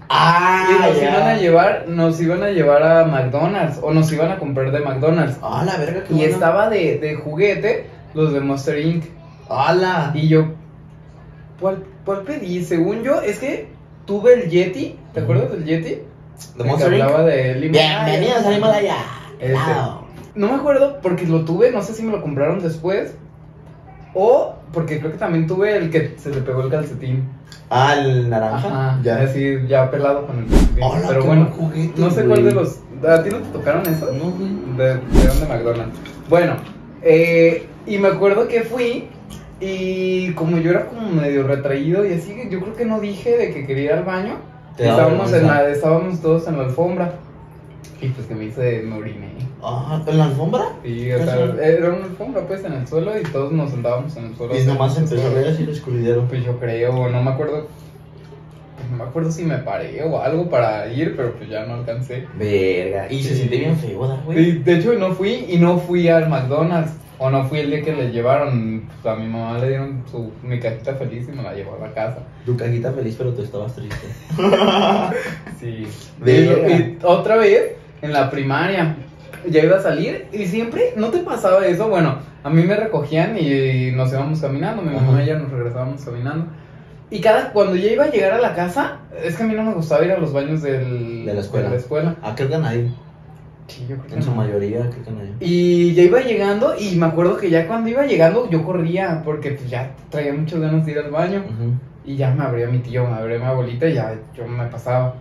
Y nos iban a llevar a McDonald's. O nos iban a comprar de McDonald's. La verga, qué Y bueno. estaba de juguete los de Monster Inc. ¡Hala! Y yo, ¿cuál pedí? Según yo, es que tuve el Yeti. ¿Te acuerdas del Yeti? ¿De Monster que Inc? hablaba de él. Bienvenidos al Himalaya. Helado. No me acuerdo porque lo tuve, no sé si me lo compraron después. O porque creo que también tuve el que se le pegó el calcetín. Ah, el naranja. Ajá, Ya. así ya pelado con el calcetín. Hola, pero qué bueno, buen juguete, no sé güey. cuál de los... ¿A ti no te tocaron esos? No, güey. De McDonald's. Bueno, y me acuerdo que fui y como yo era como medio retraído y así, yo creo que no dije de que quería ir al baño. Te daba Estábamos todos en la alfombra y pues que me oriné. Ah, ¿en la alfombra? Sí, o sea, era una alfombra pues en el suelo y todos nos sentábamos en el suelo. Y nomás empezó a ver así el escurridero. Pues yo creo, no me acuerdo. Pues no me acuerdo si me paré o algo para ir, pero pues ya no alcancé. Verga. Y se Sí. siente bien feo, ¿verdad, güey? Sí, de hecho no fui al McDonald's. O no fui el día que le llevaron. Pues a mi mamá le dieron mi cajita feliz y me la llevó a la casa. Tu cajita feliz, pero tú estabas triste. Sí. Verga. Y otra vez, en la primaria, ya iba a salir y siempre, ¿no te pasaba eso? Bueno, a mí me recogían y nos íbamos caminando, mi mamá y ella nos regresábamos caminando. Y cuando ya iba a llegar a la casa, es que a mí no me gustaba ir a los baños De la escuela. Ah, creo que nadie. Sí, yo creo que En su no. mayoría, creo que nadie. Y ya iba llegando y me acuerdo que ya cuando iba llegando yo corría porque pues ya traía muchas ganas de ir al baño. Ujú. Y ya me abría mi tío, me abría mi abuelita y ya yo me pasaba.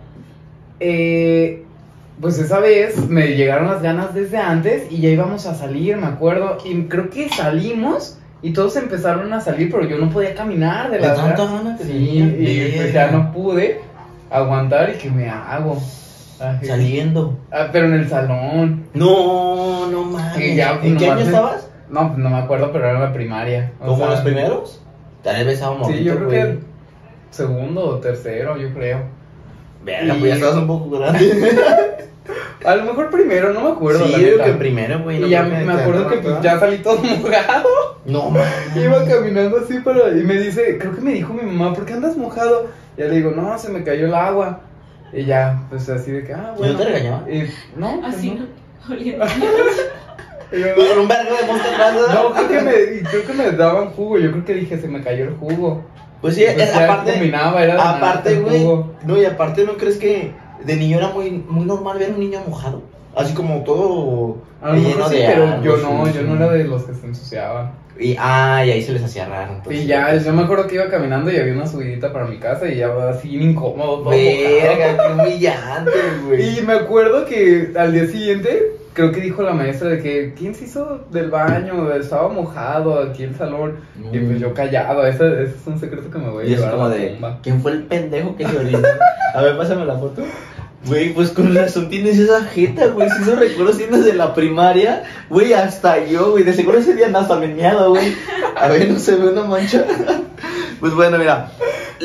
Pues esa vez me llegaron las ganas desde antes y ya íbamos a salir, me acuerdo. Y creo que salimos y todos empezaron a salir, pero yo no podía caminar de ¿De las tanta ganas. gana que Sí, tenía? y pues ya no pude aguantar y que me hago. Ay, Saliendo. pero en el salón. No, no mames. Y ya, ¿En qué nomás año estabas? No, no me acuerdo, pero era en la primaria. O ¿Como sea, los primeros? Tal vez besaba morrito, Sí, yo creo güey. que segundo o tercero, yo creo. Verga, pues ya estabas un poco grande. A lo mejor primero, no me acuerdo. Sí, la yo creo neta. que primero, güey. Y no ya creo me acuerdo que pues, ya salí todo mojado. No mames. Iba caminando así y me dice, creo que me dijo mi mamá, ¿por qué andas mojado? Y ya le digo, no, se me cayó el agua. Y ya, pues así de que, ¿Y bueno. no te regañaba? No, pues Así no. no. Oliendo. Y yo, Con un vergo de mosca atrás, ¿verdad? no, creo que me daban jugo. Yo creo que dije, se me cayó el jugo. Pues sí, Pues ya aparte. combinaba, era de Aparte, naranja el güey. jugo. No, y aparte, ¿no crees que de niño era muy normal ver a un niño mojado? Así como todo A lo mejor lleno sí, de pero agua, yo sucio. no era de los que se ensuciaban. Y ahí se les hacía raro. Entonces, Y ya, yo me acuerdo que iba caminando y había una subidita para mi casa y ya así bien incómodo, todo mojado. Verga, qué humillante, güey. Y me acuerdo que al día siguiente, creo que dijo la maestra de que, ¿quién se hizo del baño? Estaba mojado aquí el salón. Y pues yo callado, ese es un secreto que me voy a Y es llevar como a la de, tumba. ¿quién fue el pendejo que se orinó? A ver, pásame la foto. Güey, pues con razón tienes esa jeta, güey. Si no recuerdo si desde la primaria, güey, hasta yo, güey. De seguro ese día andas meado, güey. A ver, no se ve una mancha. Pues bueno, mira.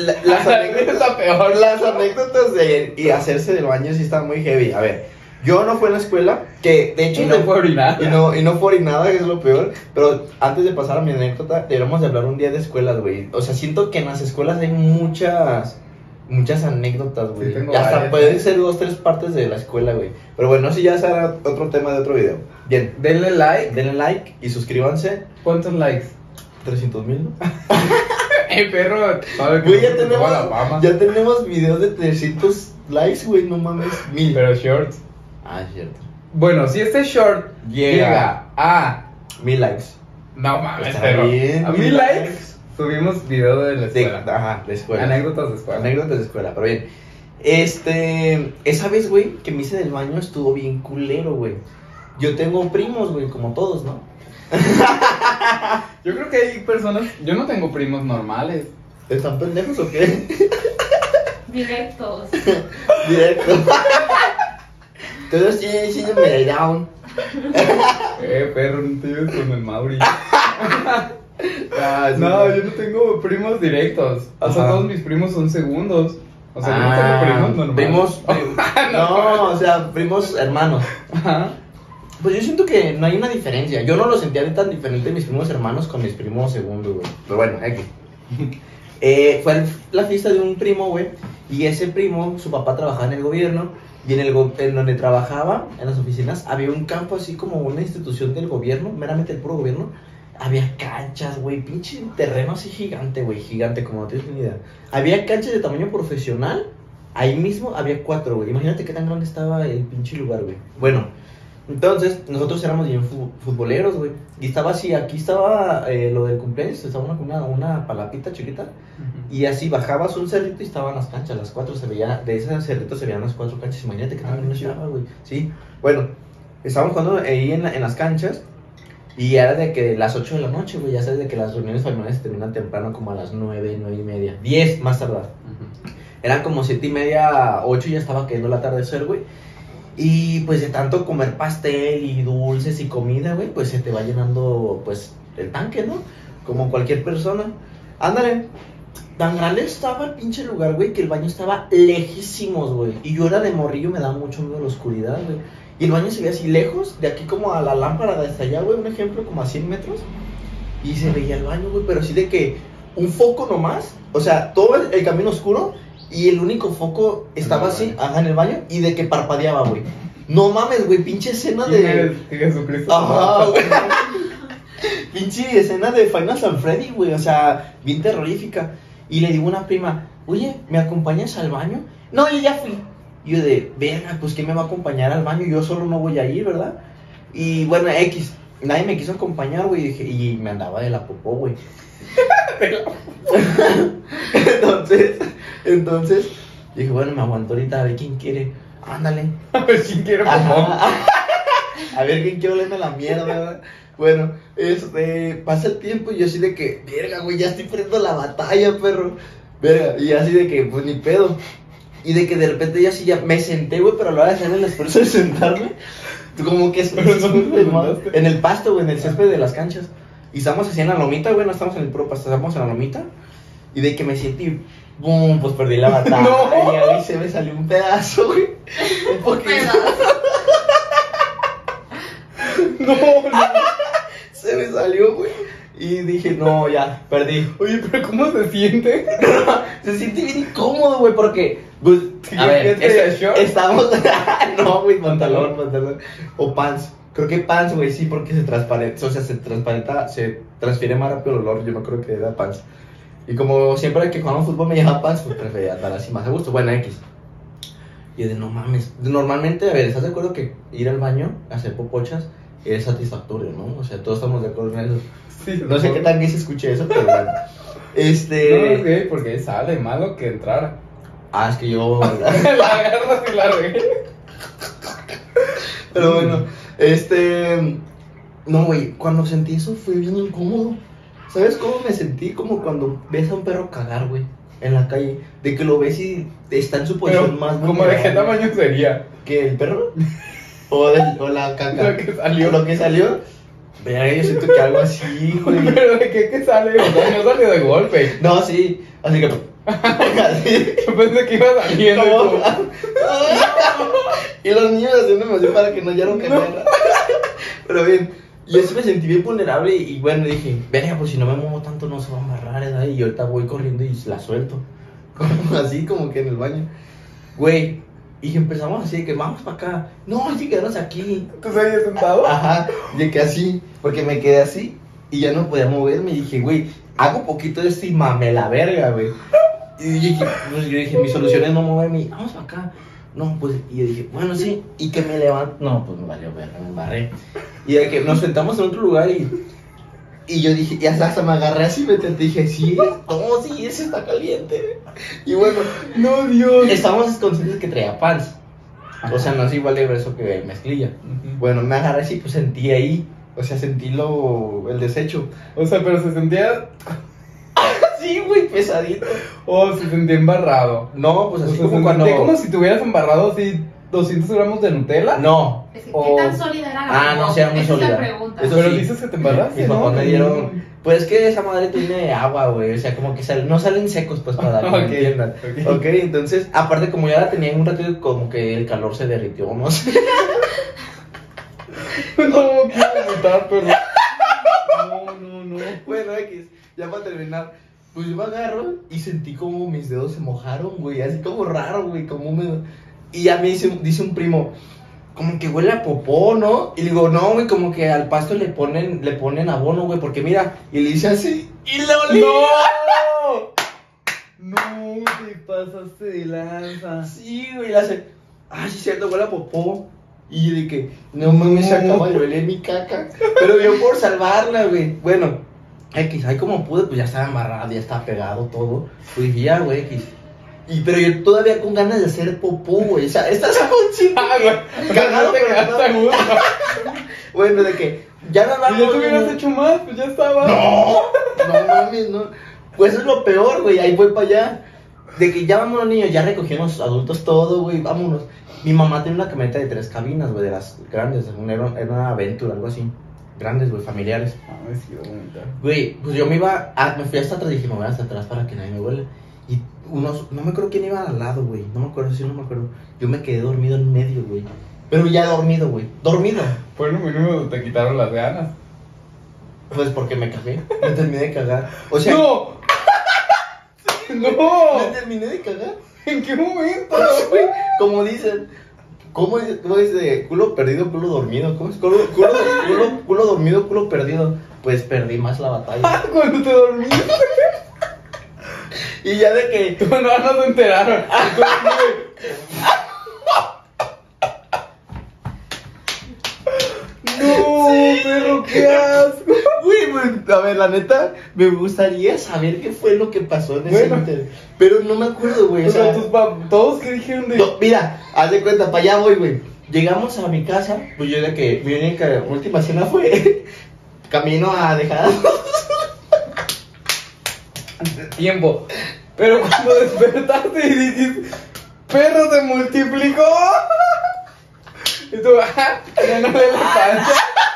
Las anécdotas de y hacerse del baño sí están muy heavy. A ver, yo no fui a la escuela, que de hecho Y no fue orinar. y no fue orinada, que es lo peor. Pero antes de pasar a mi anécdota, deberíamos de hablar un día de escuelas, güey. O sea, siento que en las escuelas hay muchas anécdotas, güey. Sí, tengo Y hasta varias. pueden ser 2, 3 partes de la escuela, güey. Pero bueno, si ya será otro tema de otro video. Bien, Denle like. denle like y suscríbanse. ¿Cuántos likes? 300,000, ¿no? Perro. sabe que Güey, ya no se te tenemos, toma la fama. ya tenemos videos de 300 likes, güey, no mames, 1000. Pero shorts. Ah, es cierto. Bueno, si este short Llega. llega a... 1000 likes. No mames, Está perro. bien, A 1000 1000 likes, subimos video de la De, escuela. ajá, de escuela. Anécdotas de escuela. Anécdotas de escuela, pero bien. Esa vez, güey, que me hice del baño estuvo bien culero, güey. Yo tengo primos, güey, como todos, ¿no? Yo creo que hay personas... Yo no tengo primos normales. ¿Están pendejos o qué? Directos. Directo. Todos tienen síndrome de Down. Perro, no te lleves con el Mauri. Ah, sí, No, güey. yo no tengo primos directos. O sea, Ajá. todos mis primos son segundos. O sea, yo no tengo primos normales. No, o sea, primos hermanos. Ajá. Pues yo siento que no hay una diferencia. Yo no lo sentía de tan diferente mis primos hermanos con mis primos segundos, güey. Pero bueno, aquí. Fue la fiesta de un primo, güey. Y ese primo, su papá trabajaba en el gobierno. Y en donde trabajaba, en las oficinas, había un campo así como una institución del gobierno, meramente el puro gobierno. Había canchas, güey, pinche terreno así gigante, güey, gigante, como no tienes ni idea. Había canchas de tamaño profesional. Ahí mismo había 4, güey. Imagínate qué tan grande estaba el pinche lugar, güey. Bueno, Entonces, nosotros éramos bien futboleros, güey. Y estaba así, aquí estaba lo del cumpleaños, estaba una palapita chiquita. Y así bajabas un cerrito y estaban las canchas, las 4 se veía, de ese cerrito se veían las 4 canchas. Imagínate que también no estaba, güey. Sí, bueno, estábamos jugando ahí en las canchas. Y era de que las 8 de la noche, güey, ya sabes de que las reuniones familiares terminan temprano, como a las 9, 9 y media, 10 más tardar. Eran como 7 y media, 8 y ya estaba cayendo el atardecer, güey. Y pues de tanto comer pastel y dulces y comida, güey, pues se te va llenando, pues, el tanque, ¿no? Como cualquier persona. Ándale, tan grande estaba el pinche lugar, güey, que el baño estaba lejísimos, güey. Y yo era de morrillo, me daba mucho miedo la oscuridad, güey. Y el baño se veía así lejos, de aquí como a la lámpara de hasta allá, güey, un ejemplo, como a 100 metros. Y se veía el baño, güey, pero así de que un foco nomás, o sea, todo el camino oscuro. Y el único foco estaba así, ajá, en el baño, y de que parpadeaba, güey. No mames, güey, pinche escena de... Jesucristo. Ajá, güey. Pinche escena de Final San Freddy, güey, o sea, bien terrorífica. Y le digo a una prima, oye, ¿me acompañas al baño? No, yo ya fui. Y yo de, verga, pues ¿quién me va a acompañar al baño? Yo solo no voy a ir, ¿verdad? Y bueno, X, nadie me quiso acompañar, güey, y me andaba de la popó, güey. Entonces, dije, bueno, me aguanto ahorita, a ver quién quiere. Ándale. A ver quién quiere popó. A ver quién quiere olerme la mierda, ¿verdad? Bueno, pasa el tiempo y yo así de que, verga, güey, ya estoy perdiendo la batalla, perro. Verga, y así de que, pues ni pedo. Y de que de repente ya así ya me senté, güey, pero a la hora de hacer el esfuerzo de sentarme, como que en el pasto, güey, en el césped de las canchas. Y estamos así en la lomita, güey, no estamos en el puro pasto, estamos en la lomita. Y de que me siento ¡bum! Pues perdí la batalla. No. Y ahí se me salió un pedazo, güey. Un poquito. No. Se me salió, güey. Y dije, no, ya, perdí. Oye, pero ¿cómo se siente? Se siente bien incómodo, güey, porque, pues, a ver, estamos... No, güey, pantalón. O pants. Creo que pants, güey, sí, porque se transparenta, o sea, se transfiere más rápido el olor. Yo no creo que era pants. Y como siempre que jugamos fútbol me llevaba pants, pues prefería andar así más a gusto. Bueno, X. Y de no mames. Normalmente, a ver, ¿estás de acuerdo que ir al baño, hacer popochas, es satisfactorio, ¿no? O sea, todos estamos de acuerdo en eso. Sí, no sé qué tan bien se escuche eso, pero bueno. No, es gay porque sale malo que entrara. Ah, es que yo... La agarras y la regué. Pero bueno, no, güey, cuando sentí eso fue bien incómodo. ¿Sabes cómo me sentí? Como cuando ves a un perro cagar, güey, en la calle. De que lo ves y está en su posición pero, más... ¿cómo de qué tamaño sería? ¿Que el perro? ¿O la caca? Lo que salió. ¿Lo que salió? Verga, yo siento que algo así, güey. ¿Pero de qué sale? O sea, no salió de golpe. No, sí, así que... así. Yo pensé que iba saliendo. ¿Cómo? Y los niños haciéndome así para que no hallaron que nada. Pero bien, yo sí me sentí bien vulnerable y bueno, dije, verga, pues si no me muevo tanto no se va a amarrar, ¿verdad? Y ahorita voy corriendo y la suelto. Como así, como que en el baño. Güey, y empezamos así de que vamos para acá. No, hay que quedarnos aquí. ¿Tú seguías sentado? Ajá, de que así, porque me quedé así y ya no podía moverme. Y dije, güey, hago poquito de esto y mame la verga, güey. Y yo dije, mi solución es no moverme. Vamos para acá. No, pues, y yo dije, bueno, sí, y que me levanto. No, pues me valió verga, me embarré. Y de que nos sentamos en otro lugar y yo dije, y hasta me agarré así, me dije, sí, no, sí, ese está caliente. Y bueno, no, Dios. estábamos conscientes que traía pants. O sea, no es igual de grueso que mezclilla. Bueno, me agarré así, pues sentí ahí, o sea, sentí el desecho. O sea, pero se sentía... Sí, güey, pesadito. O se sentía embarrado. No, pues así O sea, como cuando... como si tuvieras embarrado así 200 gramos de Nutella. No. ¿Qué tan sólida era la no, sí era muy Esa es la sólida. pregunta. Eso Pero sí. dices que te embarraste, Mis ¿no? papás me dieron... Pues es que esa madre tiene agua, güey. O sea, como que no salen secos, pues, para que me entiendan. Ok, entonces, aparte, como ya la tenía en un ratito, como que el calor se derritió, no sé. No, quiero vomitar, pero... No. Bueno, X, ya para terminar, pues yo me agarro y sentí como mis dedos se mojaron, güey, así como raro, güey, como húmedo. Y a mí dice un primo, como que huele a popó, ¿no? Y le digo, no, güey, como que al pasto le ponen abono, güey, porque mira, y le dice así, y le olía. No, te pasaste de lanza. Sí, güey, le hace, ay, sí, cierto, huele a popó. Y yo de que, no mames, se acaba de oler mi caca. Pero yo por salvarla, güey. Bueno, X, ahí como pude, pues ya estaba embarrado, ya estaba pegado todo. Pues ya, güey, X. Pero yo todavía con ganas de hacer popó, güey. O sea, estás consciente. Cagado, te pero quedaste no. a gusto. Bueno, de que ya no Si ya andamos. te hubieras hecho más, pues ya estaba. No mames, no. Pues eso es lo peor, güey. Ahí voy para allá. De que ya vámonos, niños. Ya recogimos adultos todo, güey. Vámonos. Mi mamá tiene una camioneta de 3 cabinas, güey. De las grandes. Era una Aventura, algo así. Grandes, güey, familiares. Ay, sí, bonita. Güey, pues yo me fui hasta atrás. Dije, me voy hasta atrás para que nadie me huele. Y no me acuerdo quién iba al lado, güey. No me acuerdo, sí, no me acuerdo. Yo me quedé dormido en medio, güey. Pero ya dormido, güey. Dormido. Bueno, mínimo te quitaron las ganas. Pues porque me cagué. Me terminé de cagar. O sea, ¡No! me ¡No! terminé de cagar. ¿En qué momento? Como dicen, ¿cómo dice? Culo perdido, culo dormido. ¿Cómo es? Culo dormido, culo perdido. Pues perdí más la batalla. Cuando te dormiste. Y ya de que. No se enteraron. No, pero qué asco. Güey, a ver, la neta, me gustaría saber qué fue lo que pasó en ese inter. Pero no me acuerdo, güey. O sea, todos que dijeron de. No, mira, haz de cuenta, para allá voy, güey. Llegamos a mi casa, pues yo de que mi única última cena fue camino a dejar. Tiempo. Pero cuando despertaste y dijiste, perro se multiplicó. Y tú, ya no le la panza.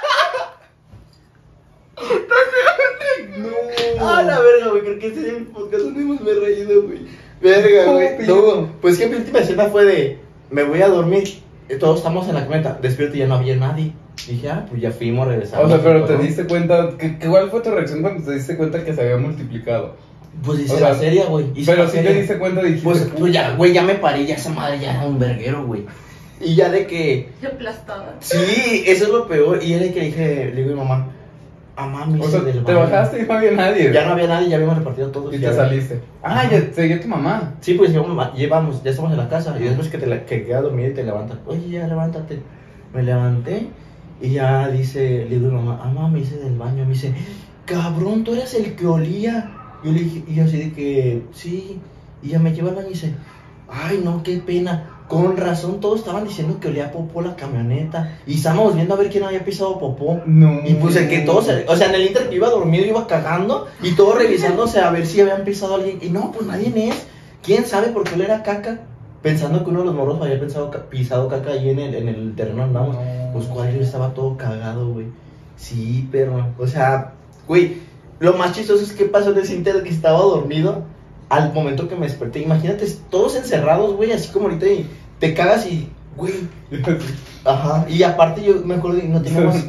No. Ah, la verga, güey, creo que ese es el podcast donde más me he reído, güey. Verga, güey. No, pues que mi última cena fue de, me voy a dormir. Todos estamos en la camioneta, despierto y ya no había nadie. Dije, pues ya fuimos, regresamos. O sea, pero te diste cuenta, ¿cuál fue tu reacción cuando te diste cuenta que se había multiplicado? Pues hice o sea, la serie, güey. Pero si te diste cuenta, dijiste, Pues ya, güey, ya me paré, ya esa madre ya era un verguero, güey. Y ya de que, Aplastada. sí, eso es lo peor. Y ya de que le digo a mi mamá, me o hice sea, del te baño. bajaste y no había nadie. Ya no había nadie, ya habíamos repartido todos. Y ya. te saliste. Ah, ya seguía tu mamá. Sí, pues llevamos, ya estamos en la casa. Y después que quedas dormido y te levantas. Oye, ya levántate. Me levanté y ya dice, le digo a mi mamá, me hice del baño. Me dice, cabrón, tú eres el que olía. Yo le dije, y yo así de que, sí. Y ya me lleva al baño y dice, ay, no, qué pena. Con razón, todos estaban diciendo que olía popó la camioneta. Y estábamos viendo a ver quién había pisado popó. No. Y pues el que todos, o sea, en el inter que iba dormido, iba cagando. Y todos revisándose a ver si habían pisado a alguien. Y no, pues nadie es. ¿Quién sabe por qué él era caca? Pensando que uno de los morros había pisado caca ahí en el terreno donde andamos. No. Pues cuál estaba todo cagado, güey. Sí, pero, o sea, güey, lo más chistoso es que pasó en ese inter que estaba dormido. Al momento que me desperté, imagínate, todos encerrados, güey, así como ahorita y te cagas y, güey. Ajá, y aparte yo me acuerdo que no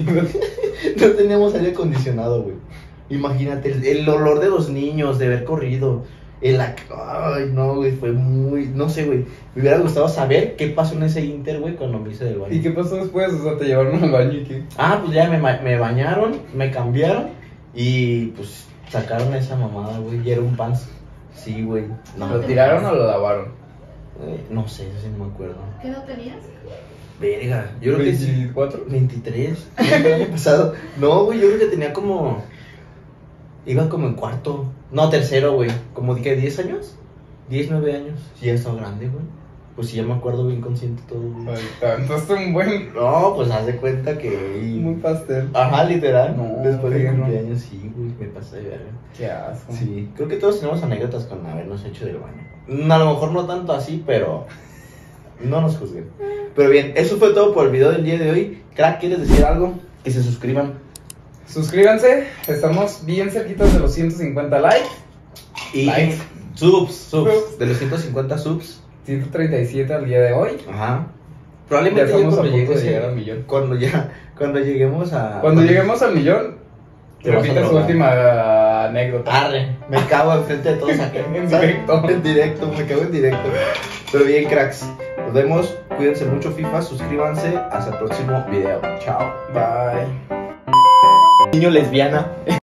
teníamos aire acondicionado, güey. Imagínate, el olor de los niños, de haber corrido, ay, no, güey, fue muy, no sé, güey. Me hubiera gustado saber qué pasó en ese inter, güey, cuando me hice del baño. ¿Y qué pasó después? O sea, te llevaron al baño y qué. Pues ya me bañaron, me cambiaron y pues sacaron esa mamada, güey, y era un pants. Sí, güey. No, ¿Lo tiraron o lo lavaron? No sé, eso sí no me acuerdo. ¿Qué edad tenías? Verga, yo creo que sí. 24. 23. El año pasado. No, güey, yo creo que tenía como. Iba como en cuarto. No, tercero, güey. Como dije, 10 años. 10, 9 años. Sí, ya estaba grande, güey. Pues sí, ya me acuerdo bien consciente todo, güey. Ay, entonces un buen. No, pues haz de cuenta que. Muy pastel. Ajá, literal. No, después de qué cumpleaños, sí, güey, me pasé de verga. Qué asco. Sí, creo que todos tenemos anécdotas con habernos hecho del baño. A lo mejor no tanto así, pero no nos juzguen. Pero bien, eso fue todo por el video del día de hoy. Crack, ¿quieres decir algo? Que se suscriban. Suscríbanse, estamos bien cerquitos de los 150 likes. Y Likes. subs. De los 150 subs. 137 al día de hoy. Ajá. Ya Probablemente estamos a cuando punto de llegue llegar al millón. Cuando lleguemos a. Cuando lleguemos al millón, Te vas a repita su drogar. última anécdota. Arre, me cago enfrente de todos acá. En ¿sabes? directo. En directo, me cago en directo. Pero bien, cracks. Nos vemos. Cuídense mucho, FIFA. Suscríbanse. Hasta el próximo video. Chao. Bye. Niño lesbiana.